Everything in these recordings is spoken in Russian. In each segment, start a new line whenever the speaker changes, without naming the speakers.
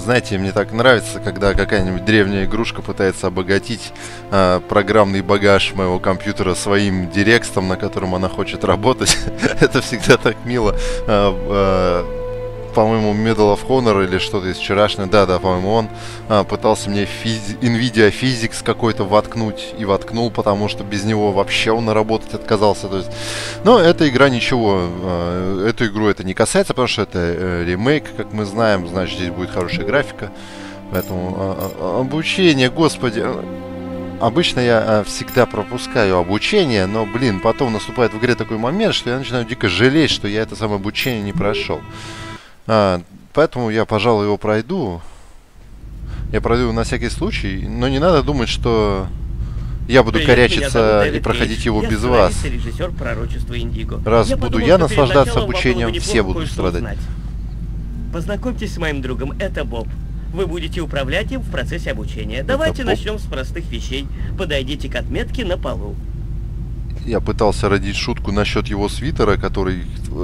знаете, мне так нравится, когда какая-нибудь древняя игрушка пытается обогатить программный багаж моего компьютера своим дирекстом, на котором она хочет работать. Это всегда так мило. По-моему, Medal of Honor или что-то из вчерашнего. Да, по-моему, он пытался мне NVIDIA Physics какой-то воткнуть. И воткнул, потому что без него вообще он работать отказался. То есть, но эта игра ничего. Эту игру это не касается, потому что это ремейк, как мы знаем. Значит, здесь будет хорошая графика. Поэтому обучение, господи. Обычно я всегда пропускаю обучение, но, блин, потом наступает в игре такой момент, что я начинаю дико жалеть, что я это самое обучение не прошел. Поэтому я, пожалуй, его пройду. Я пройду его на всякий случай, но не надо думать, что я буду корячиться и проходить его без вас. Раз буду я наслаждаться обучением, все будут страдать.
Познакомьтесь с моим другом, это Боб. Вы будете управлять им в процессе обучения. Давайте начнем с простых вещей. Подойдите к отметке на полу.
Я пытался родить шутку насчет его свитера, который...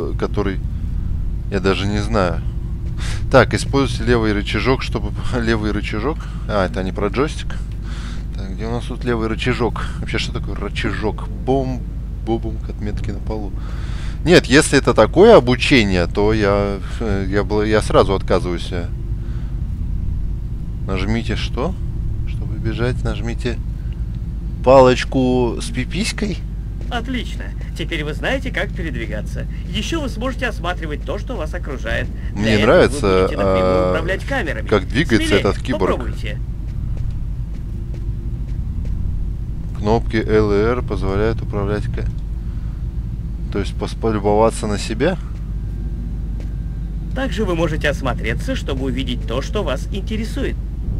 Я даже не знаю. Так, используйте левый рычажок, чтобы... Левый рычажок? Это не про джойстик. Так, где у нас тут левый рычажок? Вообще, что такое рычажок? Бом-бом к отметке на полу. Нет, если это такое обучение, то я сразу отказываюсь. Нажмите что? Чтобы бежать, нажмите палочку с пиписькой.
Отлично. Теперь вы знаете, как передвигаться. Еще вы сможете осматривать то, что вас окружает.
Мне нравится,
управлять камерами.
как двигается
Смелее,
этот киборг.
Попробуйте.
Кнопки L и R позволяют управлять... То есть полюбоваться на себя?
Также вы можете осмотреться, чтобы увидеть то, что вас интересует.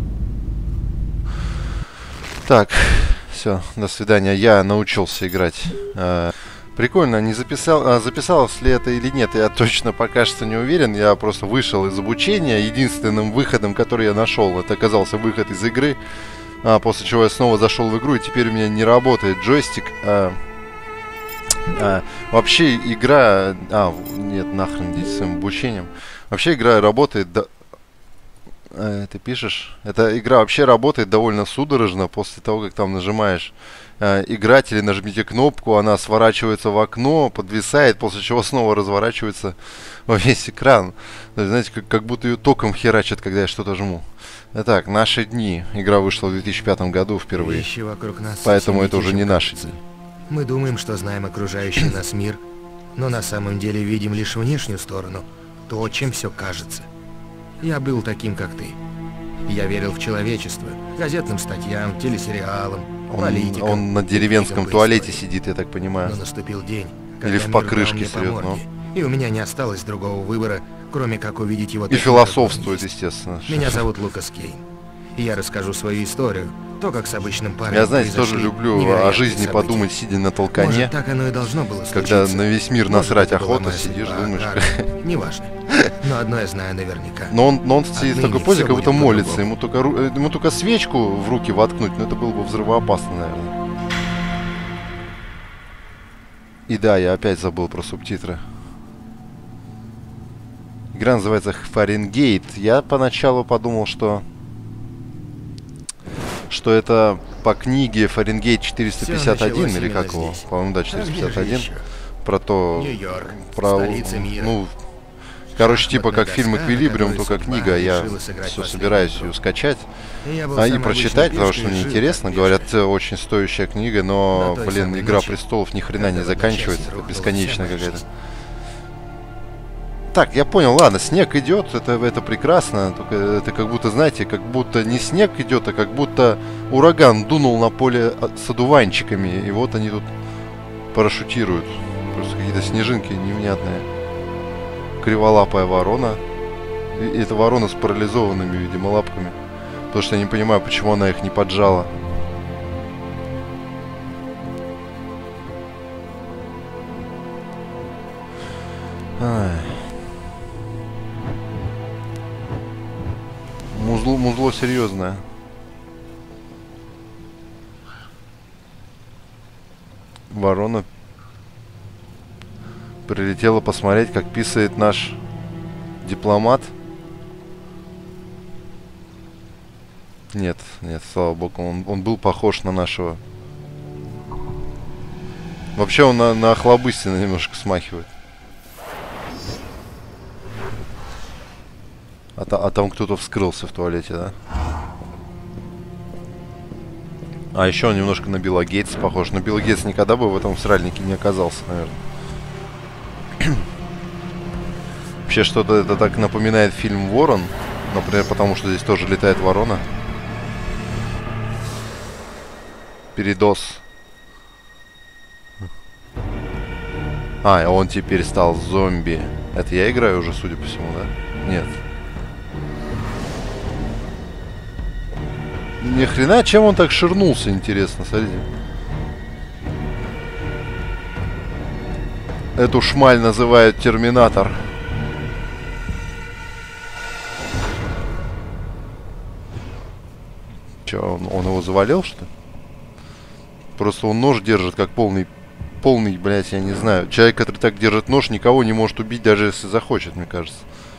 Так, все, до свидания. Я научился играть. Прикольно, не записалось ли это или нет, я точно пока что не уверен. Я просто вышел из обучения. Единственным выходом, который я нашел, это оказался выход из игры. После чего я снова зашел в игру, и теперь у меня не работает джойстик. Вообще игра... нет, нахрен здесь с своим обучением. Вообще игра работает... Ты пишешь? Эта игра вообще работает довольно судорожно после того, как там нажимаешь играть или нажмите кнопку, она сворачивается в окно, подвисает, после чего снова разворачивается во весь экран. То есть, знаете, как будто ее током херачит, когда я что-то жму. Итак, наши дни. Игра вышла в 2005 году впервые. Поэтому это уже не наши дни.
Мы думаем, что знаем окружающий нас мир, но на самом деле видим лишь внешнюю сторону, то, чем все кажется. Я был таким, как ты. Я верил в человечество, газетным статьям, телесериалам, политикам.
Он на деревенском туалете сидит, я так понимаю.
Но наступил день,
или в покрышке срет,
и у меня не осталось другого выбора, кроме как увидеть его.
И философствует, естественно.
Меня зовут Лукас Кейн. И я расскажу свою историю. То, как с обычным парнем.
Я, знаете, тоже люблю о жизни
события.
подумать, сидя на толкане.
Может, так оно и должно было
когда на весь мир насрать охота, сидишь, думаешь.
Неважно. Но одно я знаю наверняка.
Но он сидит в такой позе, как будто молится. Ему только свечку в руки воткнуть, но это было бы взрывоопасно, наверное. И да, я опять забыл про субтитры. Игра называется Фаренгейт. Я поначалу подумал, что это по книге Фаренгейт 451, или как его? По-моему, да, 451. Про то... Ну, короче, типа как фильм «Эквилибриум», только книга. Я все собираюсь ее скачать и прочитать, потому что мне интересно. Говорят, очень стоящая книга, но, блин, «Игра престолов» ни хрена не заканчивается. Это бесконечная какая-то. Так, я понял, ладно, снег идет, это прекрасно, только это как будто, знаете, как будто не снег идет, а как будто ураган дунул на поле с одуванчиками, и вот они тут парашютируют. Просто какие-то снежинки невнятные. Криволапая ворона. И это ворона с парализованными, видимо, лапками. Потому что я не понимаю, почему она их не поджала. Ай. Музло серьезное. Ворона прилетела посмотреть, как писает наш дипломат. Нет, нет, слава богу, он был похож на нашего. Вообще он на Охлобыстина немножко смахивает. А там кто-то вскрылся в туалете, да? А еще он немножко на Билла Гейтса похож. Но Билл Гейтс никогда бы в этом сральнике не оказался, наверное. Вообще что-то это так напоминает фильм «Ворон». Например, потому что здесь тоже летает ворона. Передоз. А, он теперь стал зомби. Это я играю уже, судя по всему, да? Нет. Ни хрена, чем он так ширнулся, интересно, смотрите. Эту шмаль называют Терминатор. Че, он его завалил, что ли? Просто он нож держит как полный, блядь, я не знаю. Человек, который так держит нож, никого не может убить, даже если захочет, мне кажется.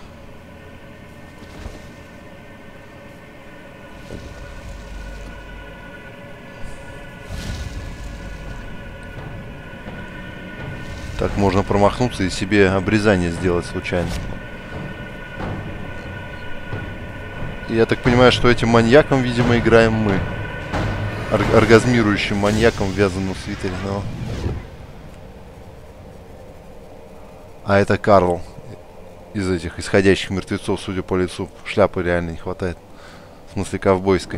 Так можно промахнуться и себе обрезание сделать случайно. И я так понимаю, что этим маньяком, видимо, играем мы. Оргазмирующим маньяком в вязаном свитере, но... А это Карл. Из этих исходящих мертвецов, судя по лицу. Шляпы реально не хватает. В смысле, ковбойской.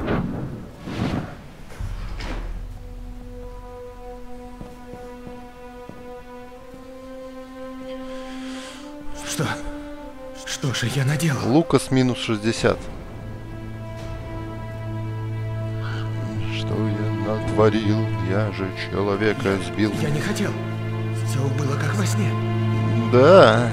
Что же я наделал?
Лукас минус 60. Что я натворил? Я же человека сбил.
Я не хотел. Все было как во сне.
Да.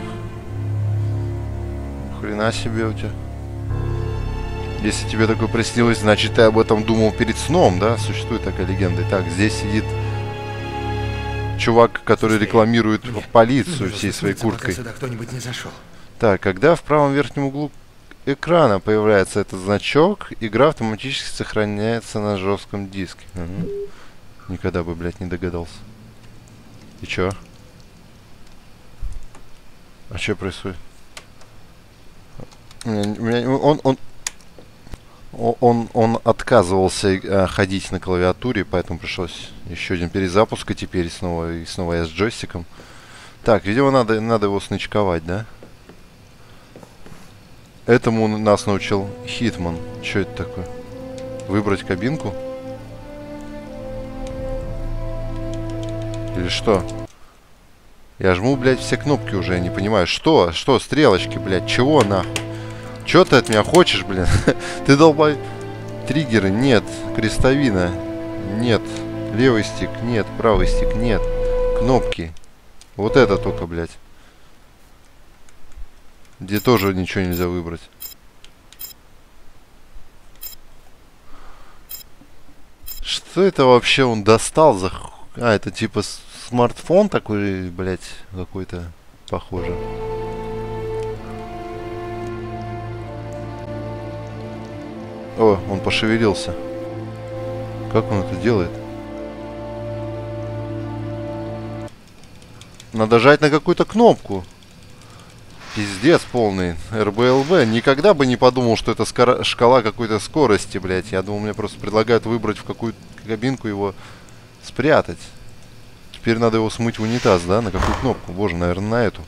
Хрена себе у тебя. Если тебе такое приснилось, значит ты об этом думал перед сном, да? Существует такая легенда. Итак, здесь сидит чувак, который рекламирует полицию всей своей курткой.
Сюда кто-нибудь не зашел.
Так, когда в правом верхнем углу экрана появляется этот значок, игра автоматически сохраняется на жестком диске. Угу. Никогда бы, блядь, не догадался. И чё? А что происходит? Он отказывался ходить на клавиатуре, поэтому пришлось еще один перезапуск, и теперь снова я с джойстиком. Так, видимо, надо его снычковать, да? Этому нас научил Хитман. Что это такое? Выбрать кабинку? Или что? Я жму, блядь, все кнопки уже, я не понимаю. Что? Что? Стрелочки, блядь. Чего, нахуй? Чё ты от меня хочешь, блин? Ты долбай... Триггеры? Нет. Крестовина? Нет. Левый стик? Нет. Правый стик? Нет. Кнопки? Вот это только, блядь. Где тоже ничего нельзя выбрать. Что это вообще он достал за... А, это типа смартфон такой, блядь, какой-то похоже. О, он пошевелился. Как он это делает? Надо жать на какую-то кнопку. Пиздец полный. РБЛВ. Никогда бы не подумал, что это шкала какой-то скорости, блядь. Я думал, мне просто предлагают выбрать, в какую кабинку его спрятать. Теперь надо его смыть в унитаз, да? На какую кнопку? Боже, наверное, на эту.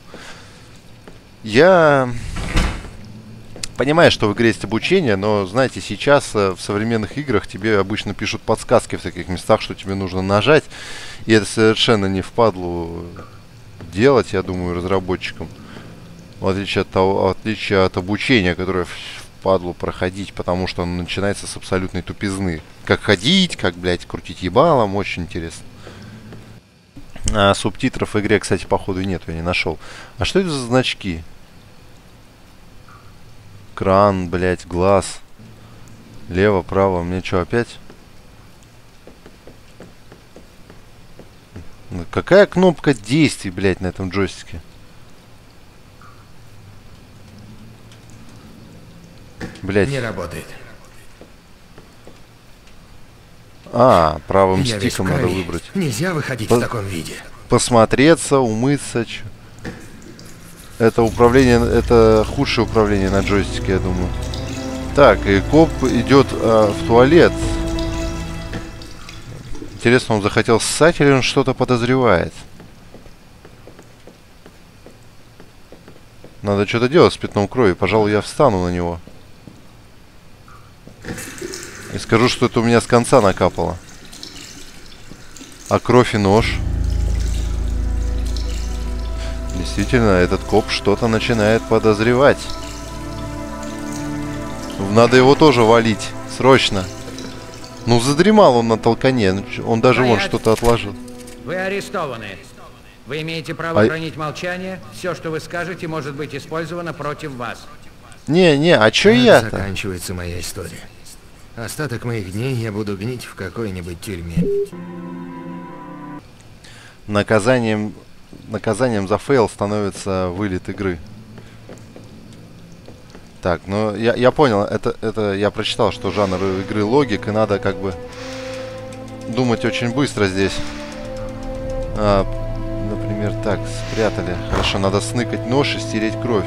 Я понимаю, что в игре есть обучение, но, знаете, сейчас в современных играх тебе обычно пишут подсказки в таких местах, что тебе нужно нажать. И это совершенно не впадлу делать, я думаю, разработчикам. В отличие от обучения, которое впадлу проходить, потому что оно начинается с абсолютной тупизны. Как ходить, как, блядь, крутить ебалом, очень интересно. А субтитров в игре, кстати, походу нет, я не нашел. А что это за значки? Кран, блядь, глаз. Лево, право, мне что, опять? Какая кнопка действий, блядь, на этом джойстике?
Блядь. Не работает.
А, правым
Я весь в
стиком надо
крови.
выбрать.
Нельзя выходить в таком виде.
Посмотреться, умыться. Это управление, это худшее управление на джойстике, я думаю. Так, и коп идет в туалет. Интересно, он захотел ссать или он что-то подозревает? Надо что-то делать с пятном крови. Пожалуй, я встану на него. И скажу, что это у меня с конца накапало. А кровь и нож. Действительно, этот коп что-то начинает подозревать. Надо его тоже валить. Срочно. Ну, задремал он на толкане. Он даже вон что-то отложил.
Вы арестованы. Вы имеете право хранить молчание. Все, что вы скажете, может быть использовано против вас.
Не, а чё я-то?
Заканчивается моя история. Остаток моих дней я буду гнить в какой-нибудь тюрьме.
Наказанием за фейл становится вылет игры. Так, ну я понял, это я прочитал, что жанр игры логик, и надо как бы думать очень быстро здесь. Например, так, спрятали. Хорошо, надо сныкать нож и стереть кровь.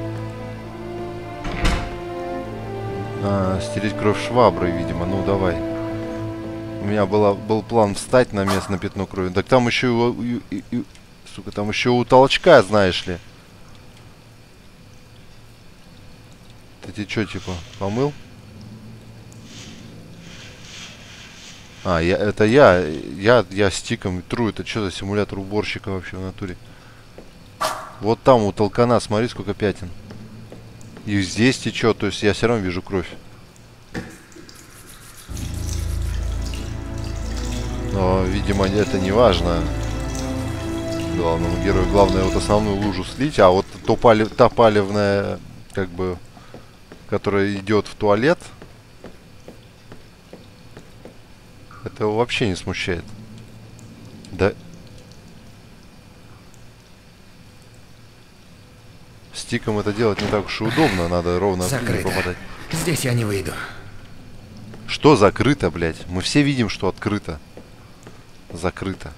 Стереть кровь шваброй, видимо. Ну, давай. У меня был план встать на место, на пятно крови. Так там еще сука, там еще у толчка, знаешь ли. Ты что, типа, помыл? Это я стиком тру. Это что за симулятор уборщика вообще в натуре? Вот там у толкана, смотри, сколько пятен. И здесь течет, то есть я все равно вижу кровь. Но, видимо, это не важно главному герою. Главное вот основную лужу слить, а вот та палевная, как бы, которая идет в туалет, это его вообще не смущает. Да. Стиком это делать не так уж и удобно, надо ровно
Закрыто.
попадать.
Здесь я не выйду.
Что закрыто, блядь? Мы все видим, что открыто. Закрыто.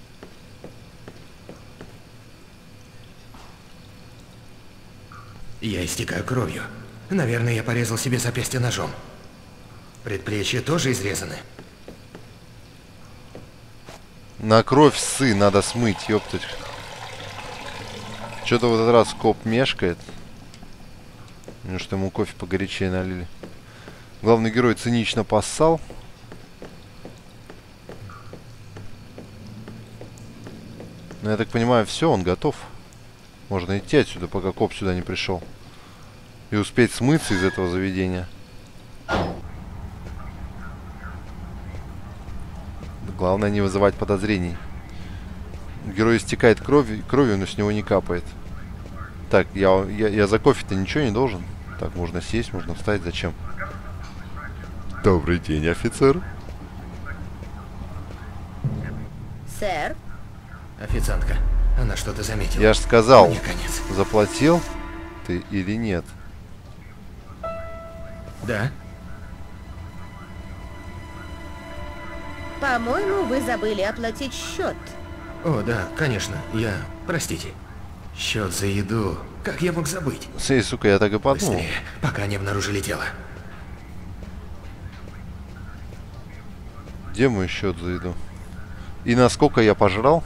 Я истекаю кровью. Наверное, я порезал себе запястье ножом. Предплечья тоже изрезаны.
На кровь ссы надо смыть, ёптать. Что-то в этот раз коп мешкает. Может, ему кофе погорячее налили. Главный герой цинично поссал. Ну, я так понимаю, все, он готов. Можно идти отсюда, пока коп сюда не пришел. И успеть смыться из этого заведения. Главное не вызывать подозрений. Герой истекает кровью, но с него не капает. Так, я за кофе-то ничего не должен. Так, можно сесть, можно встать. Зачем? Добрый день, офицер.
Сэр?
Официантка. Она что-то заметила.
Я ж сказал,
Мне конец.
заплатил ты или нет?
Да?
По-моему, вы забыли оплатить счет.
О, да, конечно. Простите. Счет за еду. Как я мог забыть?
Сей, сука, я так и подумал.
Быстрее, пока не обнаружили тело.
Где мой счет за еду? И на сколько я пожрал?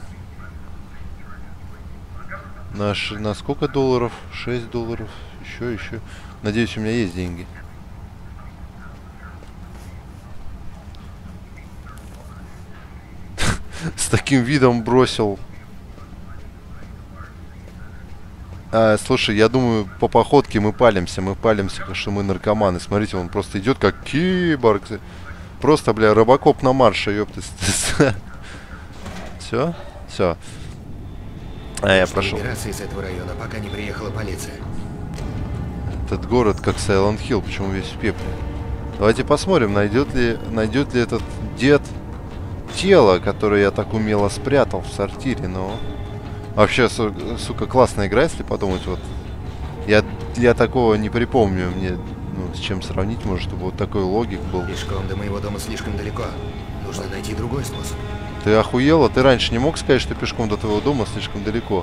На сколько долларов? 6 долларов. Еще. Надеюсь, у меня есть деньги. С таким видом бросил. Слушай, я думаю, по походке мы палимся, потому что мы наркоманы. Смотрите, он просто идет как киборг. Просто, бля, робокоп на марше, ёпты. Все? Все. Я прошел.
Убираться из этого района, пока не приехала полиция.
Этот город как Silent Hill, почему весь в пепле? Давайте посмотрим, найдет ли этот дед тело, которое я так умело спрятал в сортире, но... Вообще, сука, классная игра, если подумать, вот. Я такого не припомню, мне, ну, с чем сравнить, может, чтобы вот такой логик был.
Пешком до моего дома слишком далеко. Нужно найти другой способ.
Ты охуела? Ты раньше не мог сказать, что пешком до твоего дома слишком далеко?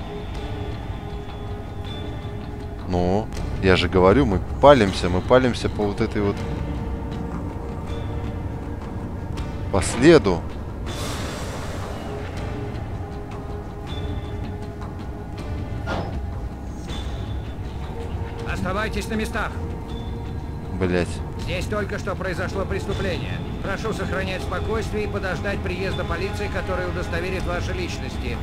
Ну, я же говорю, мы палимся по вот этой вот... По следу.
Оставайтесь на местах.
Блять.
Здесь только что произошло преступление. Прошу сохранять спокойствие и подождать приезда полиции, которая удостоверит ваши личности.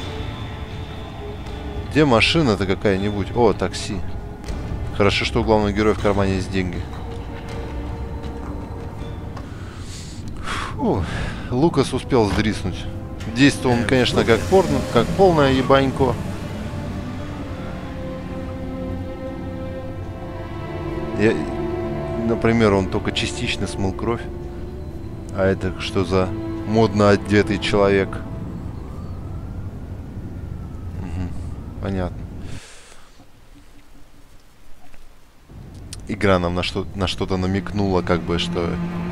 Где машина-то какая-нибудь? О, такси. Хорошо, что у главного героя в кармане есть деньги. Фу, Лукас успел сдриснуть. Действовал он, конечно, как порно, как полное ебанько. Например, он только частично смыл кровь. А это что за модно одетый человек? Угу, понятно. Игра нам на что-то намекнула, как бы, что...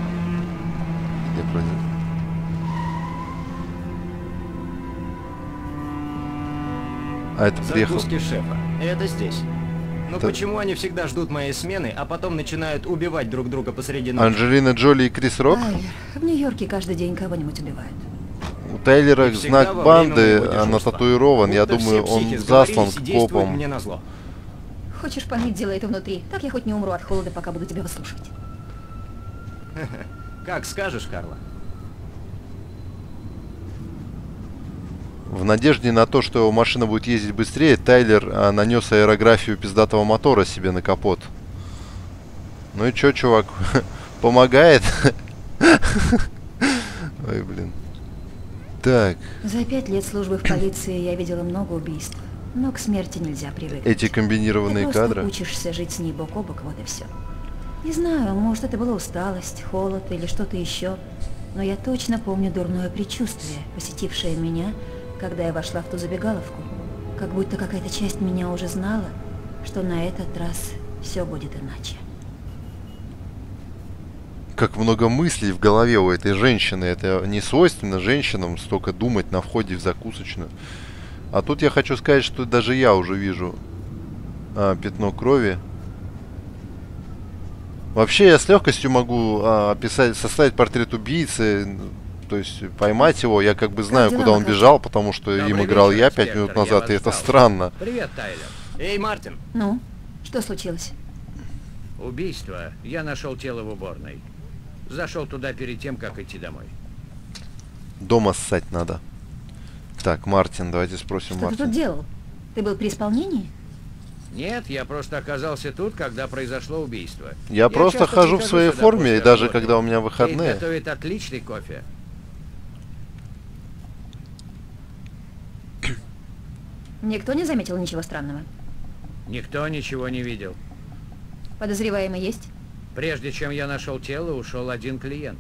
А это приехал...
Закуски шефа. Это здесь. Но
Это...
почему они всегда ждут моей смены, а потом начинают убивать друг друга посреди ночи?
Анджелина Джоли и Крис Рок?
Тайлер, в Нью-Йорке каждый день кого-нибудь убивают.
У Тайлера знак банды,
она
нататуирован. Я думаю, он заслан к копам.
Мне назло.
Хочешь поныть, делай это внутри. Так я хоть не умру от холода, пока буду тебя выслушивать.
Как скажешь, Карла.
В надежде на то, что его машина будет ездить быстрее, Тайлер нанес аэрографию пиздатого мотора себе на капот. Ну и чё, чувак, помогает? Ой, блин. Так.
За 5 лет службы в полиции я видела много убийств. Но к смерти нельзя привыкнуть.
Эти комбинированные
Ты просто
кадры.
учишься жить с ней бок о бок, вот и все. Не знаю, может, это была усталость, холод или что-то еще. Но я точно помню дурное предчувствие, посетившее меня, когда я вошла в ту забегаловку. Как будто какая-то часть меня уже знала, что на этот раз все будет иначе.
Как много мыслей в голове у этой женщины. Это не свойственно женщинам столько думать на входе в закусочную. А тут я хочу сказать, что даже я уже вижу пятно крови. Вообще я с легкостью могу составить портрет убийцы, то есть поймать его. Я как бы знаю, куда он бежал, потому что им играл я 5 минут назад, и это странно.
Привет, Тайлер.
Эй, Мартин.
Ну, что случилось?
Убийство. Я нашел тело в уборной. Зашел туда перед тем, как идти домой.
Дома ссать надо. Так, Мартин, давайте спросим
Что ты тут делал? Ты был при исполнении?
Нет, я просто оказался тут, когда произошло убийство.
Я просто
часто
хожу в
прихожу
своей
сюда
форме,
после
и даже
работы.
когда у меня
Кейт
выходные.
готовит отличный кофе.
Никто не заметил ничего странного?
Никто ничего не видел.
Подозреваемый есть?
Прежде чем я нашел тело, ушел один клиент.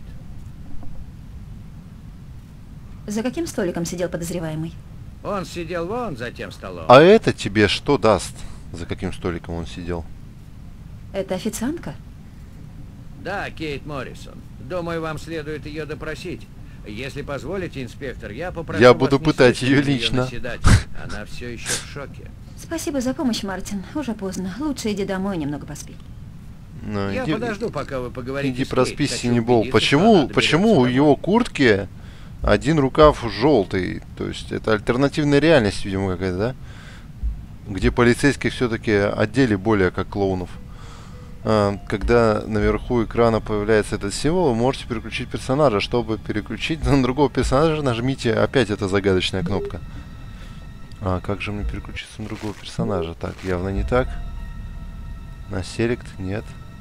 За каким столиком сидел подозреваемый?
Он сидел вон за тем столом.
А это тебе что даст? За каким столиком он сидел?
Это официантка?
Да, Кейт Моррисон. Думаю, вам следует ее допросить. Если позволите, инспектор, я попрошу
Я
вас
буду
не
пытать
слишком
ее
на
лично.
наседать. Она все еще в шоке.
Спасибо за помощь, Мартин. Уже поздно. Лучше иди домой, немного поспи.
Ну,
Я
иди,
подожду, пока вы поговорите
иди
с
проспись,
Кейт.
Синебол.
Хочу убедиться, что
Почему,
она
почему у
доберется
его
домой.
куртки один рукав желтый? То есть это альтернативная реальность, видимо, какая-то, да? Где полицейских все-таки одели более как клоунов. Когда наверху экрана появляется этот символ, вы можете переключить персонажа. Чтобы переключить на другого персонажа, нажмите опять эта загадочная кнопка. А как же мне переключиться на другого персонажа? Так, явно не так. На селект? Нет.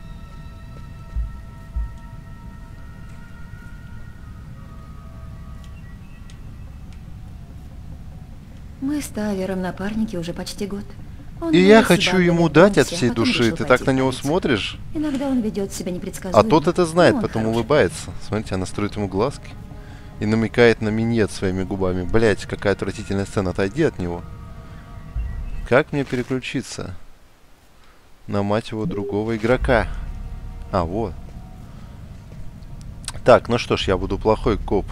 Мы с Тайлером напарники уже почти год. Он
И я
вырос
хочу
бабой
ему
в
дать от
Бронксе,
всей
потом
души.
решил
Ты
пойти
так на
в
него
полицию.
смотришь?
Иногда он ведет себя непредсказуемо.
А тот это знает,
но он
потом
хороший.
улыбается. Смотрите, она строит ему глазки. И намекает на минет своими губами. Блять, какая отвратительная сцена. Отойди от него. Как мне переключиться? На, мать его, другого игрока. А, вот. Так, ну что ж, я буду плохой коп.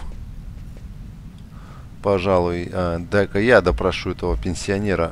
Пожалуй, дай-ка я допрошу этого пенсионера.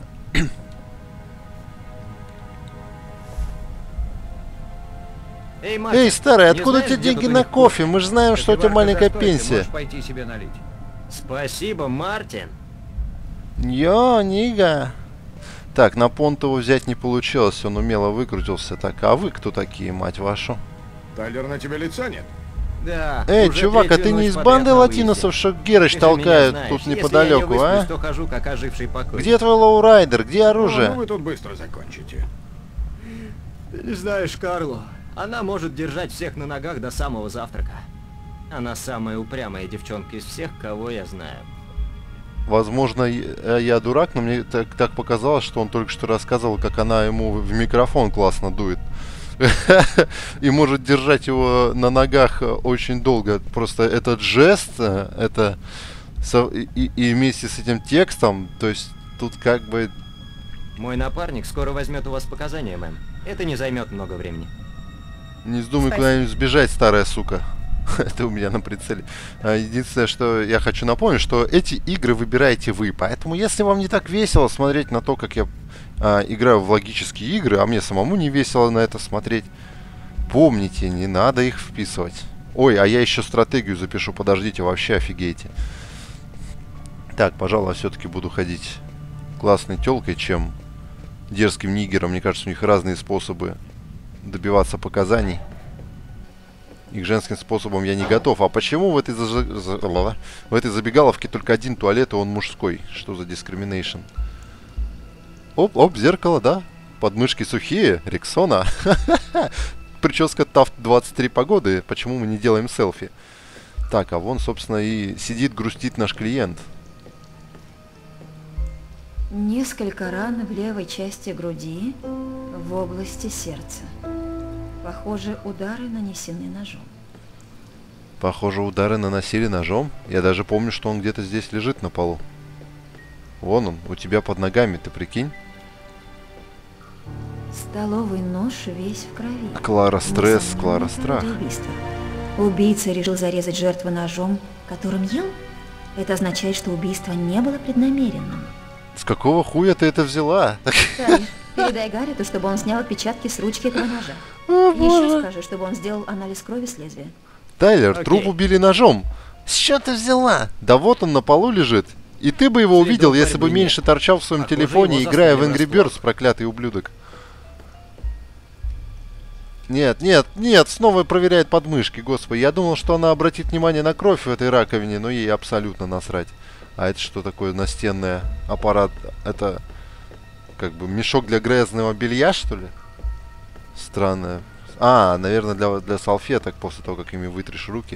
Эй, Мартин,
Эй, старый,
не
откуда у
знаешь,
тебя
где
деньги
тут у
на
них
кофе? Мы же знаем, что у тебя
Кофеварка
маленькая
за стойкой,
пенсия.
можешь пойти себе налить.
Спасибо, Мартин.
Йо, нига. Так, на понт его взять не получилось, он умело выкрутился. Так, а вы кто такие, мать вашу?
Тайлер, на тебя лица нет?
Да.
Эй,
уже
чувак, а
третью
ты не
ночь
из
подряд
банды
на
латиносов,
выезде.
что Герыч
Ты же меня
толкает
знаешь.
тут
Если
неподалеку,
я не
а?
высплюсь, то хожу, как оживший покой.
Где твой лоурайдер? Где
Ну,
оружие?
вы тут быстро закончите.
Ты не знаешь Карлу. Она может держать всех на ногах до самого завтрака. Она самая упрямая девчонка из всех, кого я знаю.
Возможно, я дурак, но мне так показалось, что он только что рассказывал, как она ему в микрофон классно дует. И может держать его на ногах очень долго. Просто этот жест, это и вместе с этим текстом, то есть тут как бы...
Мой напарник скоро возьмет у вас показания, мэм. Это не займет много времени.
Не вздумай
Спасибо.
куда-нибудь сбежать, старая сука. Это у меня на прицеле. Единственное, что я хочу напомнить, что эти игры выбираете вы. Поэтому, если вам не так весело смотреть на то, как я играю в логические игры, а мне самому не весело на это смотреть, помните, не надо их вписывать. Ой, а я еще стратегию запишу, подождите, вообще офигейте. Так, пожалуй, все-таки буду ходить классной телкой, чем дерзким нигером. Мне кажется, у них разные способы добиваться показаний. И к женским способам я не готов. А почему в этой забегаловке только один туалет, и он мужской? Что за дискриминейшн? Оп, оп, зеркало, да? Подмышки сухие, Рексона. Прическа Тафт 23 погоды. Почему мы не делаем селфи? Так, а вон, собственно, и сидит, грустит наш клиент.
Несколько ран в левой части груди, в области сердца. Похоже, удары нанесены ножом.
Похоже, удары наносили ножом. Я даже помню, что он где-то здесь лежит на полу. Вон он, у тебя под ногами, ты прикинь?
Столовый нож весь в крови.
Клара стресс,
Несомненно,
Клара
это
страх.
убийство. Убийца решил зарезать жертву ножом, которым ел? Это означает, что убийство не было преднамеренным.
С какого хуя ты это взяла?
Тайлер, передай Гаррету, чтобы он снял отпечатки с ручки этого ножа.
О,
Еще
боже.
скажи, чтобы он сделал анализ крови с лезвия.
Тайлер,
Окей.
труп убили ножом. С чего ты взяла? Да вот он на полу лежит. И ты бы его
Следов
увидел, если бы
борьбы
меньше торчал в своем
Похоже,
телефоне,
его
играя в
застали
Angry
врасплох.
Birds, проклятый ублюдок. Нет, нет, нет, снова проверяет подмышки, господи. Я думал, что она обратит внимание на кровь в этой раковине, но ей абсолютно насрать. А это что такое настенный аппарат? Это как бы мешок для грязного белья, что ли? Странно. А, наверное, для салфеток после того, как ими вытрешь руки.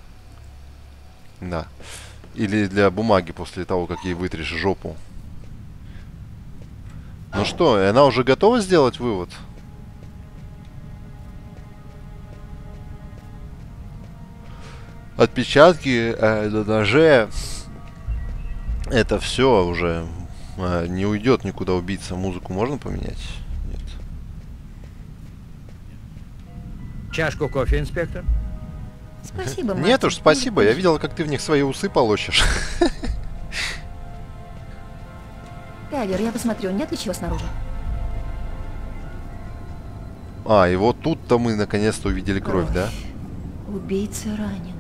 Да. Или для бумаги после того, как ей вытрешь жопу. Ну что, и она уже готова сделать вывод? Отпечатки на ноже. Это все уже не уйдет никуда убийца. Музыку можно поменять? Нет.
Чашку кофе, инспектор?
Спасибо,
Нет
Мартин.
уж, спасибо. Я видела, как ты в них свои усы полощешь.
Тайлер, я посмотрю, нет ли чего снаружи?
А, и вот тут-то мы наконец-то увидели кровь, да?
Убийца ранен.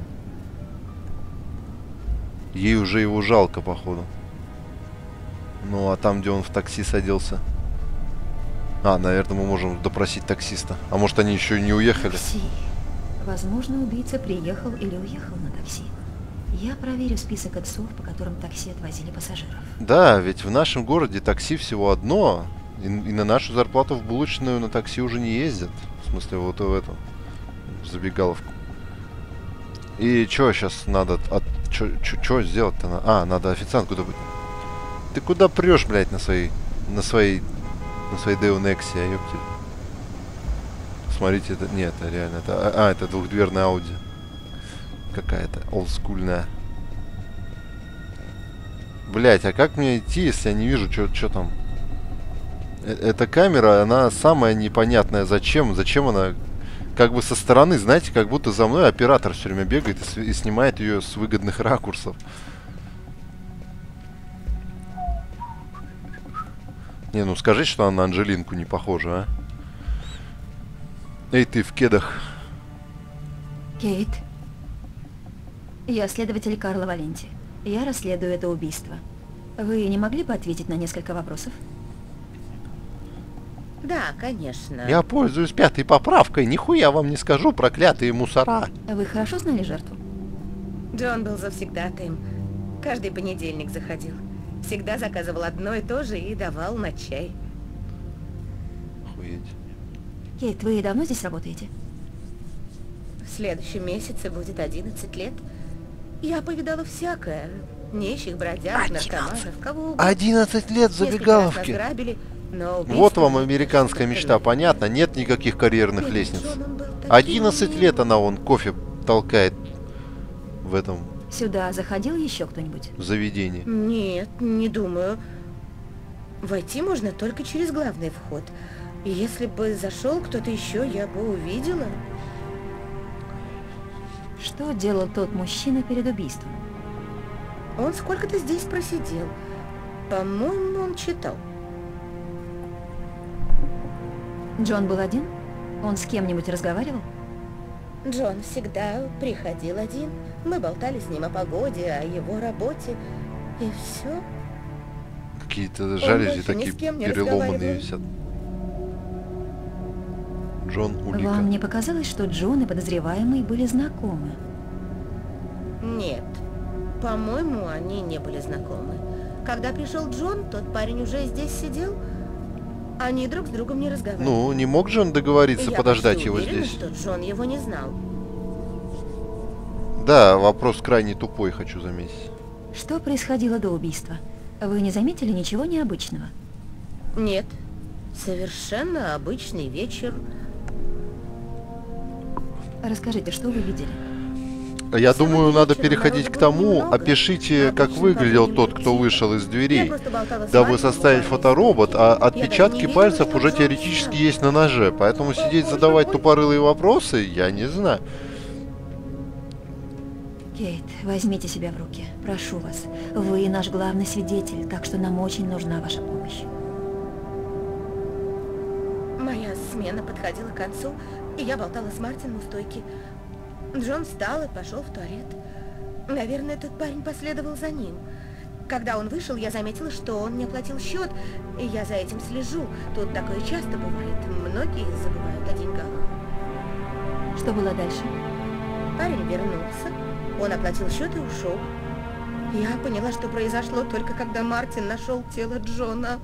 Ей уже его жалко, походу. Ну, а там, где он в такси садился? А, наверное, мы можем допросить таксиста. А может, они еще не уехали?
Такси. Возможно, убийца приехал или уехал на такси. Я проверю список адресов, по которым такси отвозили пассажиров.
Да, ведь в нашем городе такси всего одно. И на нашу зарплату в булочную на такси уже не ездят. В смысле, вот в эту в забегаловку. И что сейчас надо? Что сделать-то? А, надо официантку добыть. Ты куда прешь, блядь, на своей Део Нексе, ёптель? Смотрите, это... Нет, это реально... Это, это двухдверная Ауди. Какая-то олдскульная. Блять, а как мне идти, если я не вижу, что там? Эта камера, она самая непонятная. Зачем она как бы со стороны, знаете, как будто за мной оператор все время бегает и снимает ее с выгодных ракурсов. Не, ну скажи, что она на Анджелинку не похожа, а? Эй, ты в кедах.
Кейт. Я следователь Карла Валенти. Я расследую это убийство. Вы не могли бы ответить на несколько вопросов?
Да, конечно.
Я пользуюсь 5-й поправкой. Нихуя вам не скажу, проклятые мусора.
Вы хорошо знали жертву?
Джон был завсегдатаем. Каждый понедельник заходил. Всегда заказывал одно и то же и давал на чай.
Охуеть.
Кейт, вы давно здесь работаете?
В следующем месяце будет 11 лет. Я повидала всякое. Нищих, бродяг, наркоманов, кого угодно.
11 лет в
Несколько раз нас
забегаловке.
грабили, но
Вот
убийство
вам
было
американская
точно
мечта,
закрыто.
понятно? Нет никаких карьерных
Перед
лестниц.
Джоном был таким
11 лет
милым.
она вон кофе толкает в этом
Сюда заходил еще кто-нибудь?
заведении.
Нет, не думаю. Войти можно только через главный вход. И если бы зашел кто-то еще, я бы увидела.
Что делал тот мужчина перед убийством?
Он сколько-то здесь просидел. По-моему, он читал.
Джон был один? Он с кем-нибудь разговаривал?
Джон всегда приходил один. Мы болтали с ним о погоде, о его работе. И все.
Какие-то жалюзи
больше ни
такие
с кем не
переломанные
разговаривал.
висят. Джон Улика.
Вам не показалось, что Джон и подозреваемый были знакомы?
Нет. По-моему, они не были знакомы. Когда пришел Джон, тот парень уже здесь сидел. Они друг с другом не разговаривали.
Ну, не мог же он договориться
Я
подождать
почти
его
уверена,
здесь?
что Джон его не знал.
Да, вопрос крайне тупой, хочу заметить.
Что происходило до убийства? Вы не заметили ничего необычного?
Нет. Совершенно обычный вечер.
Расскажите, что вы видели?
Я
Сегодня
думаю, надо
вечером
переходить к
народу было
тому,
немного.
опишите, как
Обычно
выглядел
по
тот,
времени
кто
тихо.
вышел из
Я
дверей,
просто болтала с
дабы
Ваней,
составить
буквально
фоторобот,
из
а
Я даже
отпечатки
не
пальцев
видела,
уже
что он
теоретически
взял.
есть на ноже, поэтому сидеть задавать тупорылые вопросы, я не знаю.
Кейт, возьмите себя в руки. Прошу вас. Вы наш главный свидетель, так что нам очень нужна ваша помощь.
Моя смена подходила к концу, и я болтала с Мартином у стойки. Джон встал и пошел в туалет. Наверное, тот парень последовал за ним. Когда он вышел, я заметила, что он не оплатил счет, и я за этим слежу. Тут такое часто бывает. Многие забывают о деньгах.
Что было дальше?
Парень вернулся, он оплатил счет и ушел. Я поняла, что произошло только когда Мартин нашел тело Джона.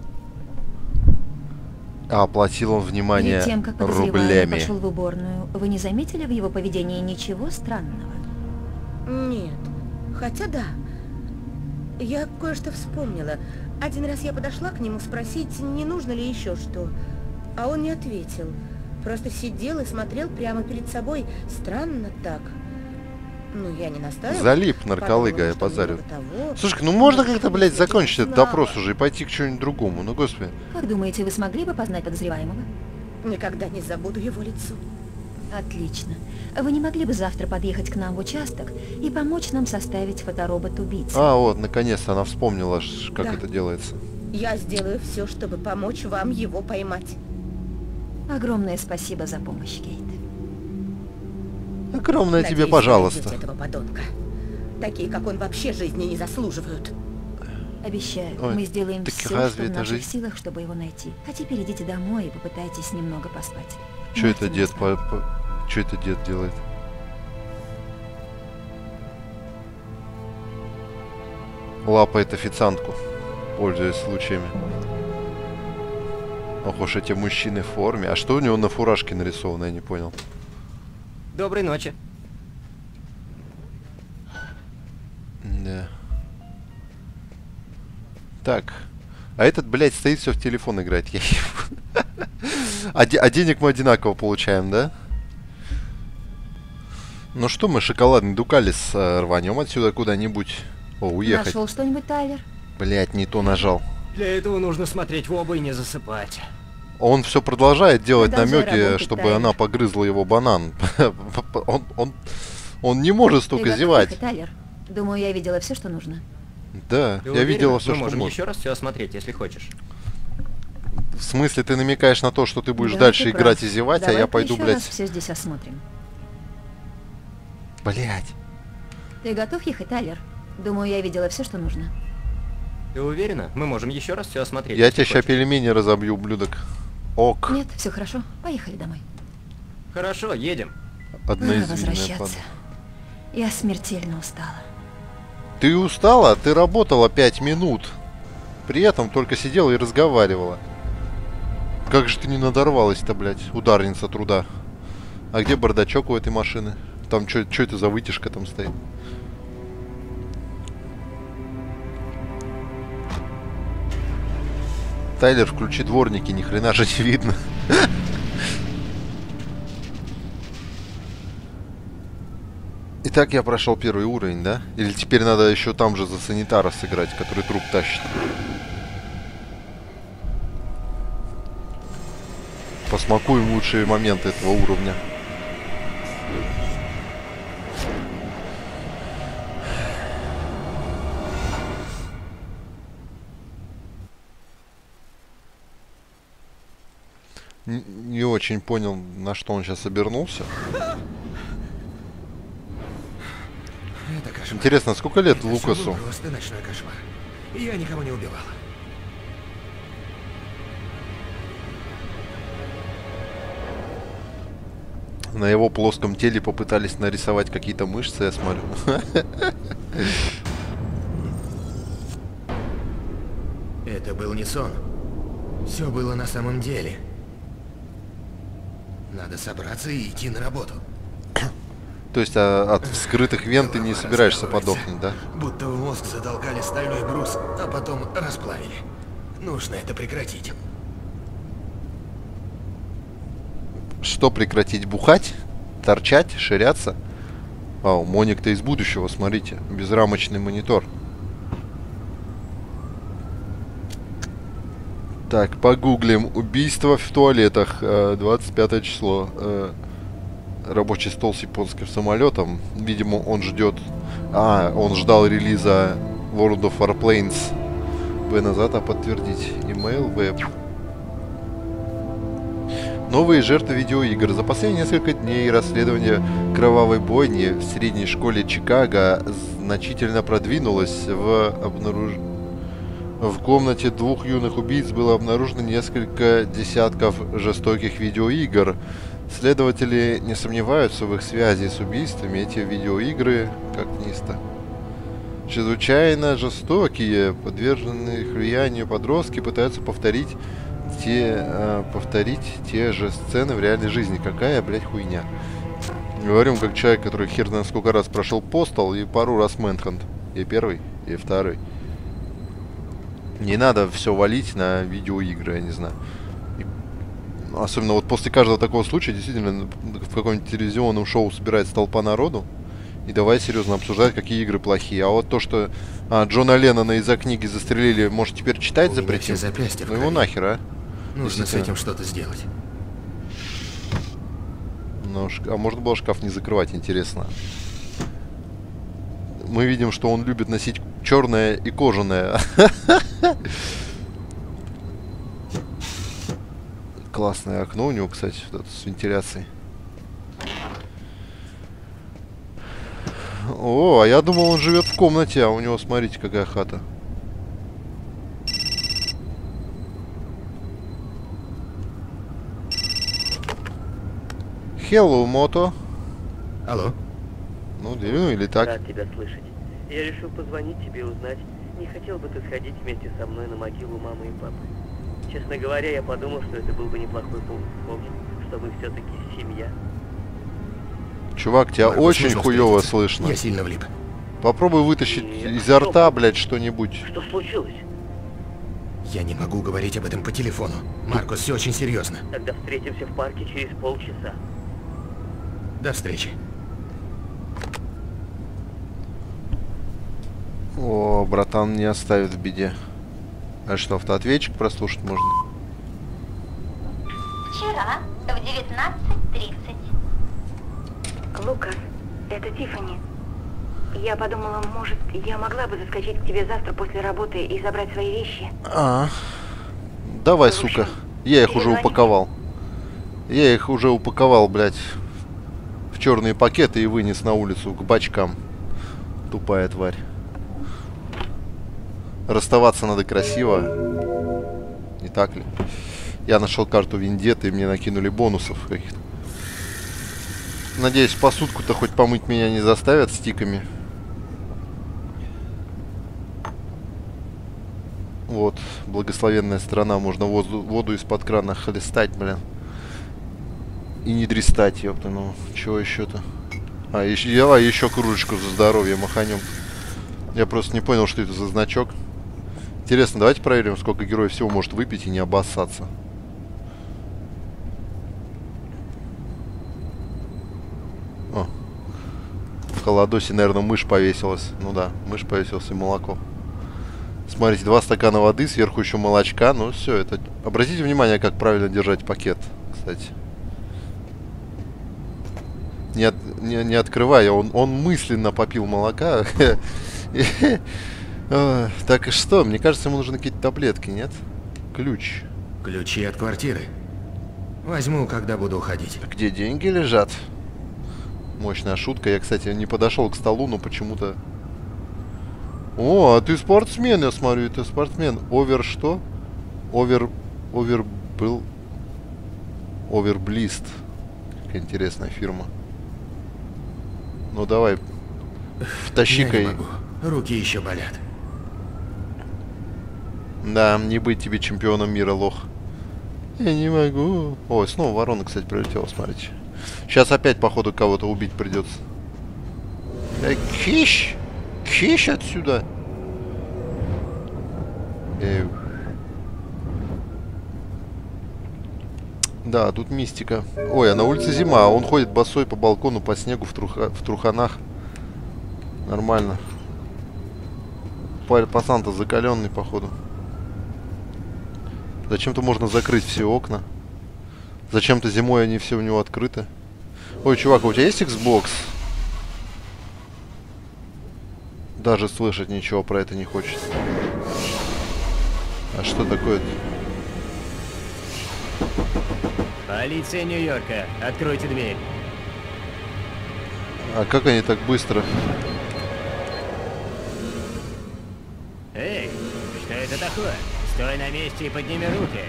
А оплатил он, внимание,
Перед тем, как подозреваемый
рублями.
пошел в уборную, вы не заметили в его поведении ничего странного?
Нет, хотя да. Я кое-что вспомнила. Один раз я подошла к нему спросить, не нужно ли еще что. А он не ответил. Просто сидел и смотрел прямо перед собой. Странно так. Ну, я не настаивала.
Залип, нарколыга, я
Подумала, что
базарю.
много того.
Слушай, ну можно как-то, блядь,
Я
закончить этот
знала.
допрос уже и пойти к чему-нибудь другому? Ну, господи.
Как думаете, вы смогли бы познать подозреваемого?
Никогда не забуду его лицо.
Отлично. Вы не могли бы завтра подъехать к нам в участок и помочь нам составить фоторобот убийцы?
А, вот, наконец-то она вспомнила, как
Да.
это делается.
Я сделаю все, чтобы помочь вам его поймать.
Огромное спасибо за помощь, Кейт.
Огромное тебе,
Надеюсь, вы
пожалуйста.
найдете этого подонка. Такие, как он, вообще жизни не заслуживают.
Обещаю,
Ой,
мы сделаем
так
все,
разве
что в
это
наших
жизнь?
силах, чтобы его найти. А теперь идите домой и попытайтесь немного поспать.
Что это
Мартин
дед
устал.
Что это дед делает? Лапает официантку, пользуясь случаями. Ох уж эти мужчины в форме. А что у него на фуражке нарисовано, я не понял.
Доброй ночи.
Да. Так. А этот, блядь, стоит все в телефон играет. Я ебу. А денег мы одинаково получаем, да? Ну что, мы шоколадный Дукалис рванем отсюда куда-нибудь. О, уехать.
Нашел что-нибудь, Тайлер?
Блядь, не то нажал.
Для этого нужно смотреть в оба и не засыпать.
Он все продолжает делать
Продолжай
намеки,
работать,
чтобы
Тайлер.
она погрызла его банан. Он не может
Ты
столько
готов
зевать.
ехать, Тайлер? Думаю, я видела все, что нужно.
Да,
Ты
я
уверена?
видела все,
Мы
что
можем
можно.
еще раз все осмотреть, если хочешь.
В смысле, ты намекаешь на то, что ты будешь
Да,
дальше
ты
играть
прав.
и зевать, а я
Давай-ка
пойду,
еще
блядь...
раз все здесь осмотрим.
Блядь.
Ты готов ехать, Тайлер? Думаю, я видела все, что нужно.
Ты уверена? Мы можем еще раз все осмотреть.
Я
если
тебе сейчас
хочешь.
пельмени разобью, ублюдок. Ок.
Нет, все хорошо. Поехали домой.
Хорошо, едем.
Пора
Одноизвинная
возвращаться.
пан.
Я смертельно устала.
Ты устала? Ты работала 5 минут. При этом только сидела и разговаривала. Как же ты не надорвалась-то, блядь, ударница труда. А где бардачок у этой машины? Там что это за вытяжка там стоит? Тайлер, включи дворники, ни хрена же не видно. Итак, я прошел первый уровень, да? Или теперь надо еще там же за санитара сыграть, который труп тащит? Посмакуем лучшие моменты этого уровня. Не очень понял, на что он сейчас обернулся.
Это кошмар.
Интересно, сколько лет
Это всё
Лукасу?
был просто ночной кошмар. Я никого не убивал.
На его плоском теле попытались нарисовать какие-то мышцы, я смотрю.
Это был не сон. Все было на самом деле. Надо собраться и идти на работу.
То есть от вскрытых вен ты не
Голова
собираешься
раскалывается.
подохнуть, да?
Будто в мозг затолкали стальной брус, а потом расплавили. Нужно это прекратить.
Что прекратить? Бухать? Торчать? Ширяться? Вау, Моник-то из будущего, смотрите. Безрамочный монитор. Так, погуглим. Убийство в туалетах. 25 число. Рабочий стол с японским самолетом. Видимо, он ждет... он ждал релиза World of Warplanes. В назад, подтвердить. Email, веб. Новые жертвы видеоигр. За последние несколько дней расследование кровавой бойни в средней школе Чикаго значительно продвинулось. В комнате двух юных убийц было обнаружено несколько десятков жестоких видеоигр. Следователи не сомневаются в их связи с убийствами. Эти видеоигры, как нисто, чрезвычайно жестокие. Подверженные их влиянию подростки пытаются повторить те же сцены в реальной жизни. Какая, блядь, хуйня. Говорим как человек, который хер знает сколько раз прошел Postal и пару раз Manhunt. И первый, и второй. Не надо все валить на видеоигры, я не знаю. Особенно вот после каждого такого случая, действительно, в каком-нибудь телевизионном шоу собирается толпа народу. И давай серьезно обсуждать, какие игры плохие. А вот то, что Джона Леннона из-за книги застрелили, может теперь читать запретить?
Запястья в
Ну его
крови.
нахер, а?
Нужно с этим что-то сделать.
Ну, а может было шкаф не закрывать, интересно. Мы видим, что он любит носить черное и кожаное. Классное окно у него, кстати, вот это с вентиляцией. О, а я думал, он живет в комнате, а у него, смотрите, какая хата. Hello, Мото.
Алло?
Ну или так.
Рад тебя слышать. Я решил позвонить тебе и узнать, не хотел бы ты сходить вместе со мной на могилу мамы и папы. Честно говоря, я подумал, что это был бы неплохой повод вспомнить, что мы все-таки семья.
Чувак, тебя
Маркус,
очень
нужно
хуёво
встретиться.
слышно.
Я сильно влип.
Попробуй вытащить
Нет,
изо рта,
что?
блядь, что-нибудь.
Что случилось?
Я не могу говорить об этом по телефону. Маркус, все очень серьезно.
Тогда встретимся в парке через полчаса.
До встречи.
О, братан не оставит в беде. А что, автоответчик прослушать можно?
вчера в 19:30.
Лукас, это Тиффани. Я подумала, может, я могла бы заскочить к тебе завтра после работы и забрать свои вещи.
Давай, сука. Я их уже упаковал. Я их уже упаковал, блядь, в черные пакеты и вынес на улицу к бачкам. Тупая тварь. Расставаться надо красиво. Не так ли? Я нашел карту Вендетты, и мне накинули бонусов каких-то. Надеюсь, посудку-то хоть помыть меня не заставят стиками. Вот, благословенная страна. Можно воду из-под крана хлестать, блин. И не дристать, ёпта. Ну, чего еще-то? Давай еще кружечку за здоровье маханем. Я просто не понял, что это за значок. Интересно, давайте проверим, сколько герой всего может выпить и не обоссаться. О. В холодосе, наверное, мышь повесилась. Ну да, мышь повесилась и молоко. Смотрите, 2 стакана воды, сверху еще молочка. Ну все, это... Обратите внимание, как правильно держать пакет, кстати. Не открывая, он мысленно попил молока. Так и что? Мне кажется, ему нужны какие-то таблетки, нет? Ключ.
Ключи от квартиры. Возьму, когда буду уходить.
Где деньги лежат? Мощная шутка. Я, кстати, не подошел к столу, но почему-то... О, а ты спортсмен, я смотрю, ты спортсмен. Овер что? Был... Оверблист. Какая интересная фирма. Ну давай, втащи-ка.
Я не могу. Руки еще болят.
Да, не быть тебе чемпионом мира, лох. Я не могу. Ой, снова ворона, кстати, прилетела, смотрите. Сейчас опять, походу, кого-то убить придется. Кищ! Кищ отсюда! Да, тут мистика. Ой, а на улице зима, а он ходит босой по балкону, по снегу в труханах. Нормально. Пацан-то закаленный, походу. Зачем-то можно закрыть все окна. Зачем-то зимой они все у него открыты. Ой, чувак, а у тебя есть Xbox? Даже слышать ничего про это не хочется. А что такое-то?
Полиция Нью-Йорка, откройте дверь.
А как они так быстро?
Эй, что это такое? Стой на месте и подними руки.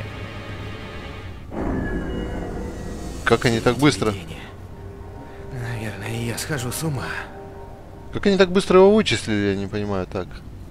Как они так быстро?
Наверное, я схожу с ума.
Как они так быстро его вычислили, я не понимаю, так.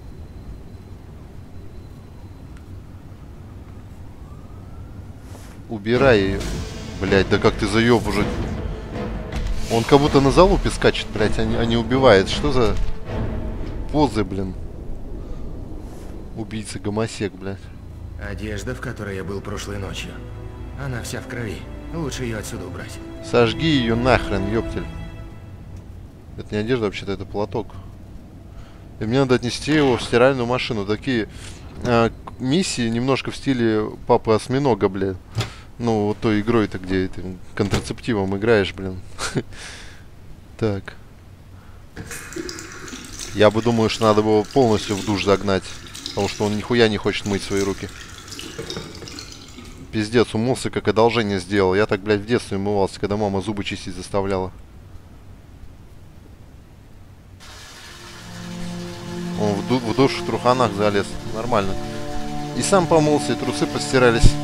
Убирай ее. Блять, да как ты заеб уже. Он как будто на залупе скачет, блять, а не убивает. Что за позы, блин? Убийца гомосек, блядь.
Одежда, в которой я был прошлой ночью. Она вся в крови. Лучше ее отсюда убрать.
Сожги ее нахрен, ёптель. Это не одежда, вообще-то это платок. И мне надо отнести его в стиральную машину. Такие миссии немножко в стиле Папы Осьминога, блядь. Ну, вот той игрой-то, где ты контрацептивом играешь, блин. Так. Я бы думаю, что надо было полностью в душ загнать. Потому что он нихуя не хочет мыть свои руки. Пиздец, умылся, как одолжение сделал. Я так, блядь, в детстве умывался, когда мама зубы чистить заставляла. Он в душ в труханах залез. Нормально. И сам помылся, и трусы постирались.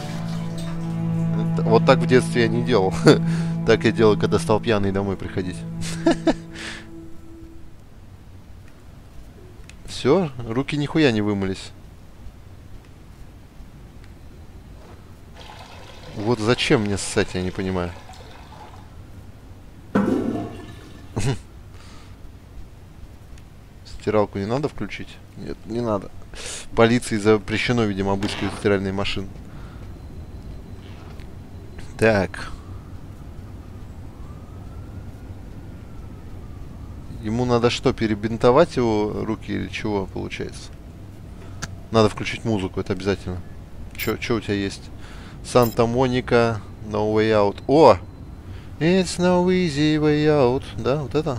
Вот так в детстве я не делал. Так я делал, когда стал пьяный домой приходить. Все, руки нихуя не вымылись. Вот зачем мне ссать, я не понимаю. Стиралку не надо включить? Нет, не надо. Полиции запрещено, видимо, обыскивать стиральные машины. Так. Ему надо что, перебинтовать его руки или чего получается? Надо включить музыку, это обязательно. Чё у тебя есть? Санта-Моника, No way out. О! It's no easy way out. Да, вот это.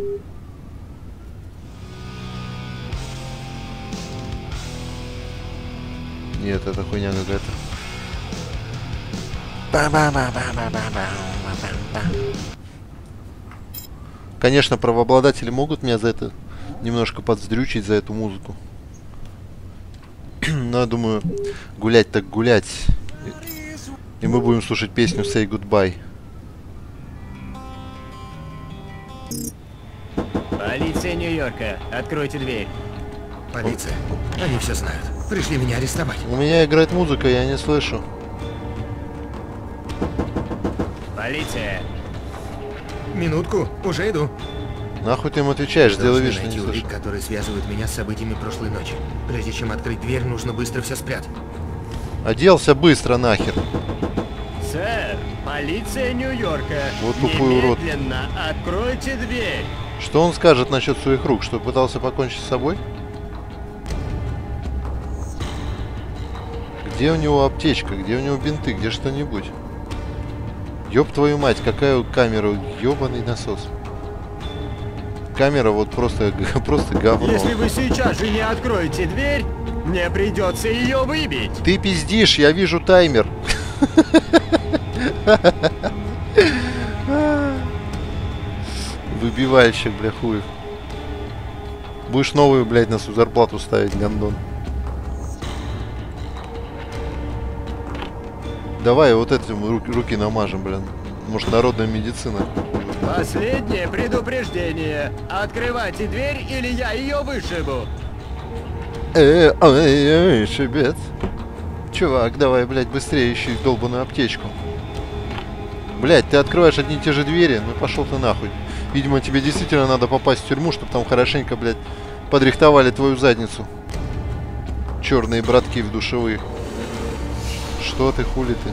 Нет, это хуйня какая-то. Конечно, правообладатели могут меня за это немножко подздрючить, за эту музыку. Но я думаю, гулять так гулять. И мы будем слушать песню Say Goodbye.
Полиция Нью-Йорка, откройте дверь.
Полиция. Они все знают. Пришли меня арестовать.
У меня играет музыка, я не слышу.
Полиция.
Минутку, уже иду.
Нахуй ты им отвечаешь, сделай вид, что не
найти
слышу.
улик, который связывает меня с событиями прошлой ночи. Прежде чем открыть дверь, нужно быстро все спрятать.
Оделся быстро нахер.
Сэр, полиция Нью-Йорка.
Вот тупой урод.
Немедленно откройте дверь.
Что он скажет насчет своих рук? Что пытался покончить с собой? Где у него аптечка? Где у него бинты? Где что-нибудь? Ёб твою мать, какая камера? Ёбаный насос. Камера вот просто говно.
Если вы сейчас же не откроете дверь, мне придется ее выбить.
Ты пиздишь, я вижу таймер. Выбивальщик, бля, хуев. Будешь новую, блядь, на свою зарплату ставить, гандон. Давай вот этим руки намажем, блин. Может, народная медицина.
Последнее предупреждение. Открывайте дверь, или я ее вышибу.
Шибет. Чувак, давай, блядь, быстрее ищи долбаную аптечку. Блядь, ты открываешь одни и те же двери, ну пошел ты нахуй. Видимо, тебе действительно надо попасть в тюрьму, чтобы там хорошенько, блядь, подрихтовали твою задницу. Черные братки в душевых. Что ты, хули ты?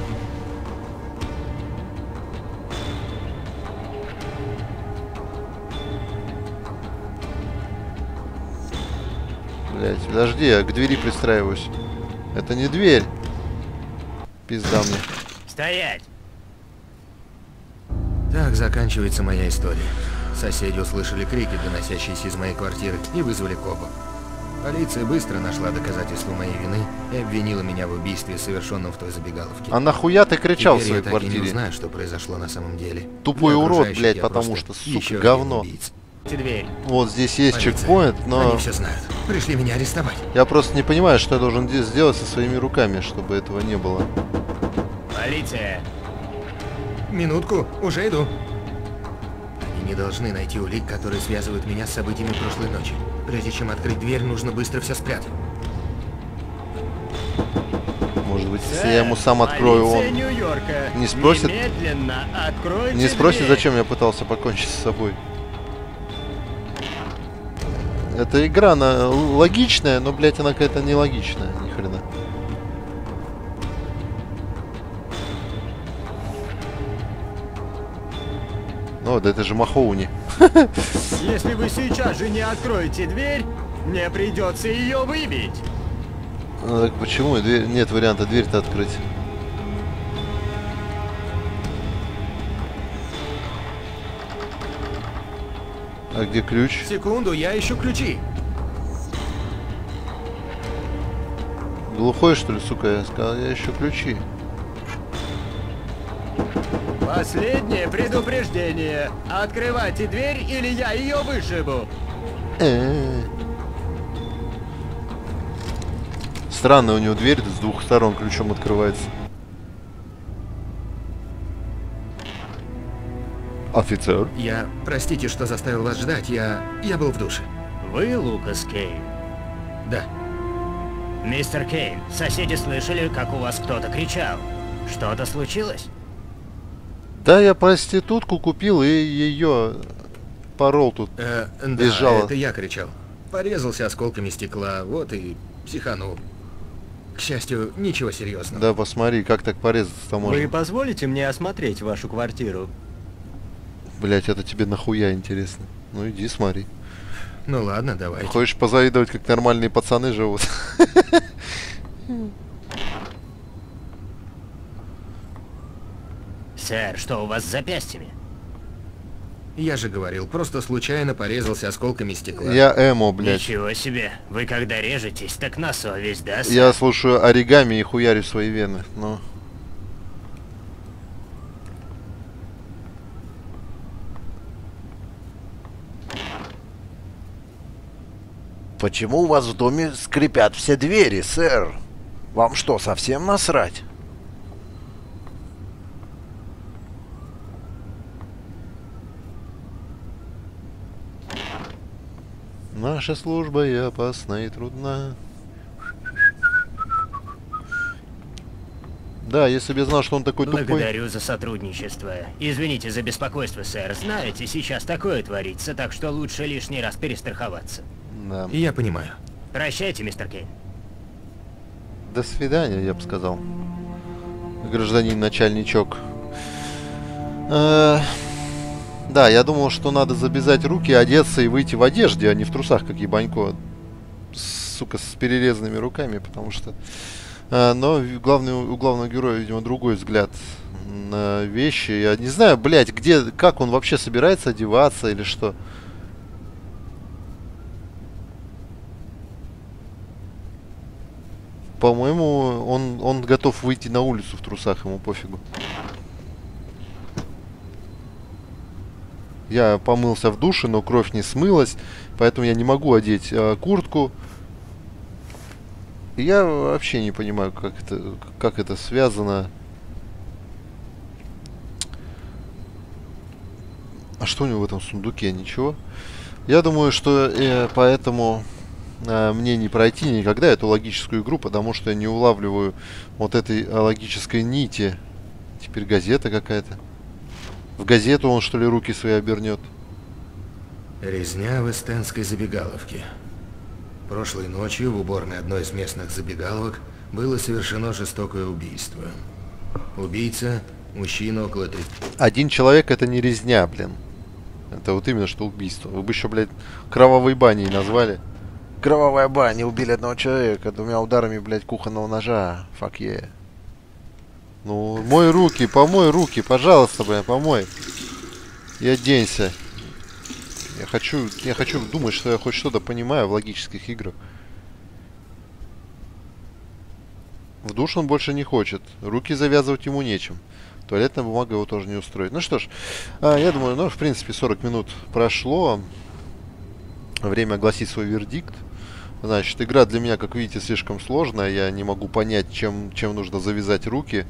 Блять, подожди, я к двери пристраиваюсь. Это не дверь. Пизда мне.
Стоять!
Так заканчивается моя история. Соседи услышали крики, доносящиеся из моей квартиры, и вызвали копов. Полиция быстро нашла доказательства моей вины и обвинила меня в убийстве, совершенном в той забегаловке.
А нахуя ты кричал в своей
Теперь я так и
квартире?
не знаю, что произошло на самом деле.
Тупой
Для
урод,
окружающих
блядь,
я
потому
просто
что, сука,
еще один
говно.
убийца.
Дверь.
Вот здесь есть
Полиция.
чекпоинт, но
Они все знают. Пришли меня арестовать.
я просто не понимаю, что я должен сделать со своими руками, чтобы этого не было.
Полиция.
Минутку, уже иду. Они не должны найти улик, который связывает меня с событиями прошлой ночи. Прежде чем открыть дверь, нужно быстро все спрятать.
Может быть, если я ему сам открою, он не спросит, не спросит, зачем я пытался покончить с собой. Эта игра, она логичная, но, блядь, она какая-то нелогичная, ни хрена. О, да это же Махоуни.
Если вы сейчас же не откроете дверь, мне придется ее выбить.
Ну, так почему? Дверь... Нет варианта дверь-то открыть. А где ключ?
Секунду, я ищу ключи.
Глухой, что ли, сука? Я сказал, я ищу ключи.
Последнее предупреждение. Открывайте дверь, или я ее вышибу.
Странно, у него дверь с двух сторон ключом открывается. Офицер?
Простите, что заставил вас ждать, я был в душе.
Вы Лукас Кейн?
Да.
Мистер Кейн, соседи слышали, как у вас кто-то кричал. Что-то случилось?
Да, я проститутку купил и ее порол тут.
Да,
Бежала.
это я кричал. Порезался осколками стекла, вот и психанул. К счастью, ничего серьезного.
Да, посмотри, как так порезаться-то можно.
Вы позволите мне осмотреть вашу квартиру?
Блять, это тебе нахуя интересно? Ну иди смотри.
Ну ладно, давай.
Хочешь позавидовать, как нормальные пацаны живут?
Сэр, что у вас с запястьями?
Я же говорил, просто случайно порезался осколками стекла.
Я эмо, блядь.
Ничего себе. Вы когда режетесь, так на совесть, да, сэр?
Я слушаю оригами и хуярю свои вены. Ну.
Почему у вас в доме скрипят все двери, сэр? Вам что, совсем насрать?
Наша служба и опасна, и трудна. Да, если бы я знал, что он такой тупой.
Благодарю за сотрудничество. Извините за беспокойство, сэр. Знаете, сейчас такое творится, так что лучше лишний раз перестраховаться.
Да.
Я понимаю.
Прощайте, мистер Кейн.
До свидания, я бы сказал. Гражданин начальничок. Да, я думал, что надо завязать руки, одеться и выйти в одежде, а не в трусах, как ебанько. Сука, с перерезанными руками, потому что... Но у главного героя, видимо, другой взгляд на вещи. Я не знаю, блядь, как он вообще собирается одеваться или что. По-моему, он готов выйти на улицу в трусах, ему пофигу. Я помылся в душе, но кровь не смылась, поэтому я не могу одеть куртку. И я вообще не понимаю, как это связано. А что у него в этом сундуке? Ничего. Я думаю, что поэтому мне не пройти никогда эту логическую игру, потому что я не улавливаю вот этой логической нити. Теперь газета какая-то. В газету он, что ли, руки свои обернет?
Резня в эстенской забегаловке. Прошлой ночью в уборной одной из местных забегаловок было совершено жестокое убийство. Убийца – мужчина около 30.
Один человек – это не резня, блин. Это вот именно что убийство. Вы бы еще, блядь, кровавой баней назвали.
Кровавая баня, убили одного человека 2 ударами, блядь, кухонного ножа. Fuck yeah.
Ну, мой руки, помой руки, пожалуйста, блядь, помой. И оденься. Я хочу думать, что я хоть что-то понимаю в логических играх. В душ он больше не хочет. Руки завязывать ему нечем. Туалетная бумага его тоже не устроит. Ну что ж, я думаю, ну, в принципе, 40 минут прошло. Время огласить свой вердикт. Значит, игра для меня, как видите, слишком сложная. Я не могу понять, чем нужно завязать руки.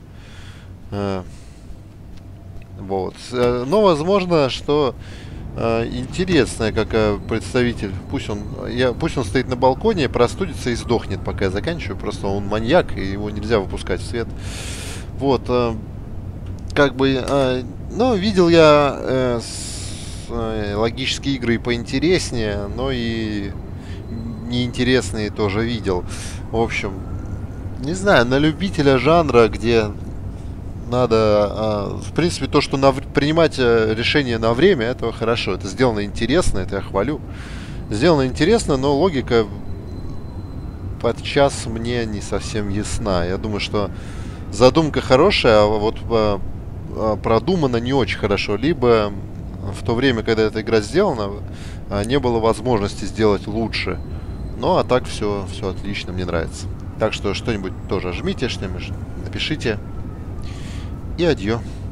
Вот. Но возможно, что интересная, как представитель. Пусть он стоит на балконе, простудится и сдохнет, пока я заканчиваю. Просто он маньяк, и его нельзя выпускать в свет. Вот. Как бы... Ну, видел я логические игры поинтереснее, но и неинтересные тоже видел. В общем, не знаю, на любителя жанра, где надо, в принципе, то, что принимать решения на время, это хорошо. Это сделано интересно, это я хвалю. Сделано интересно, но логика подчас мне не совсем ясна. Я думаю, что задумка хорошая, а вот продумана не очень хорошо. Либо в то время, когда эта игра сделана, не было возможности сделать лучше. Ну, а так все отлично, мне нравится. Так что что-нибудь тоже жмите, что-нибудь напишите. И адьё.